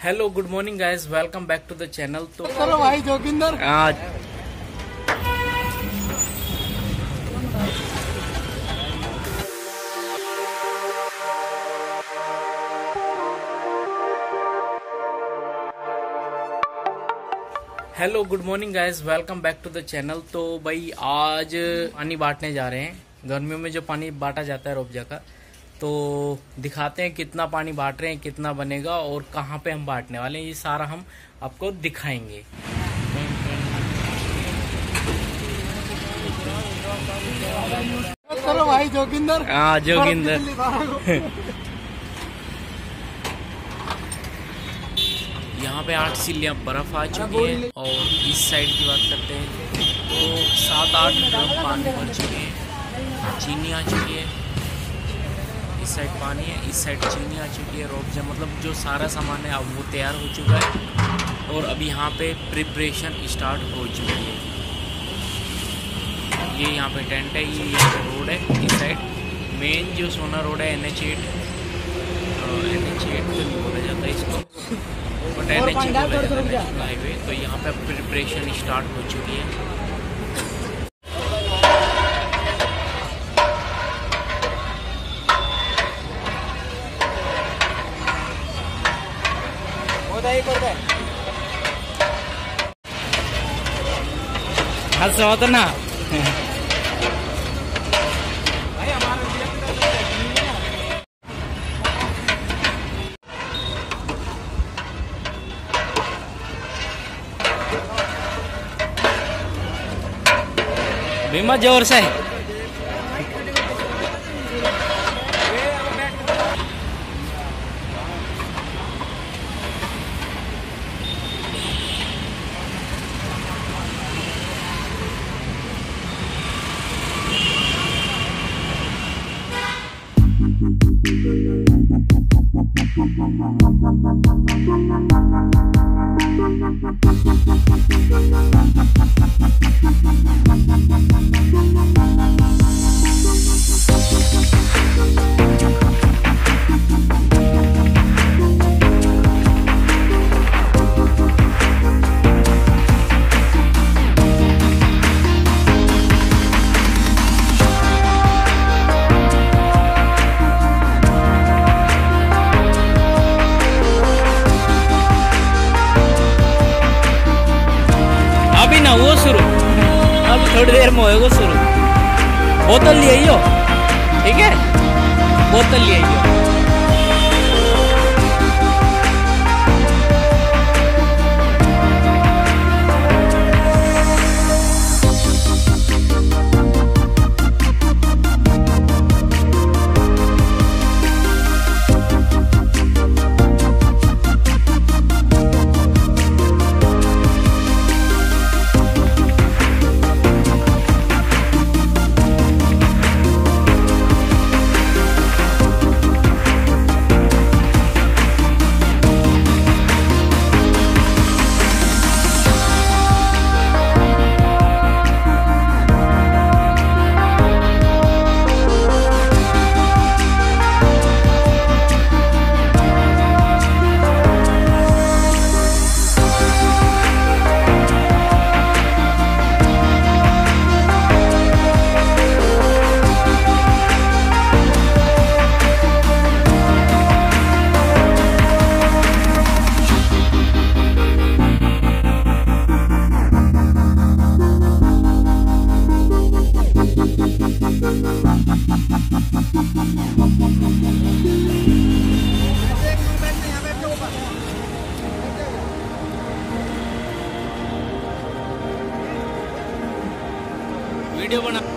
Hello good morning guys, welcome back to the channel. तो चलो भाई जोगिंदर आज hello good morning guys, welcome back to the channel. तो भाई आज पानी बांटने जा रहे हैं। गर्मियों में जो पानी बांटा जाता है रोपजा का, तो दिखाते हैं कितना पानी बांट रहे हैं, कितना बनेगा और कहाँ पे हम बांटने वाले हैं, ये सारा हम आपको दिखाएंगे। चलो भाई जोगिंदर। हाँ जोगिंदर। यहाँ पे 8 सिल्लियाँ बर्फ आ चुकी है और इस साइड की बात करते हैं तो 7-8 ड्रम पानी भर चुके हैं। चीनी आ चुकी है, इस साइड पानी है, इस साइड चीनी आ चुकी है। रोपजा मतलब जो सारा सामान है अब वो तैयार हो चुका है और अभी यहाँ पे प्रिपरेशन स्टार्ट हो चुकी है। ये यहाँ पे टेंट है, ये यहाँ पे रोड है। इस साइड मेन जो सोना रोड है NH8 तो नहीं बोला जाता इसको, बट NH बोला जाता है, नेशनल हाईवे। तो यहाँ पे प्रिपरेशन स्टार्ट हो चुकी है। होता ना भीमा जोर से वो शुरू, अब थोड़ी देर में होएगा शुरू। बोतल ले आइयो, ठीक है, बोतल ले आइयो। वीडियो बना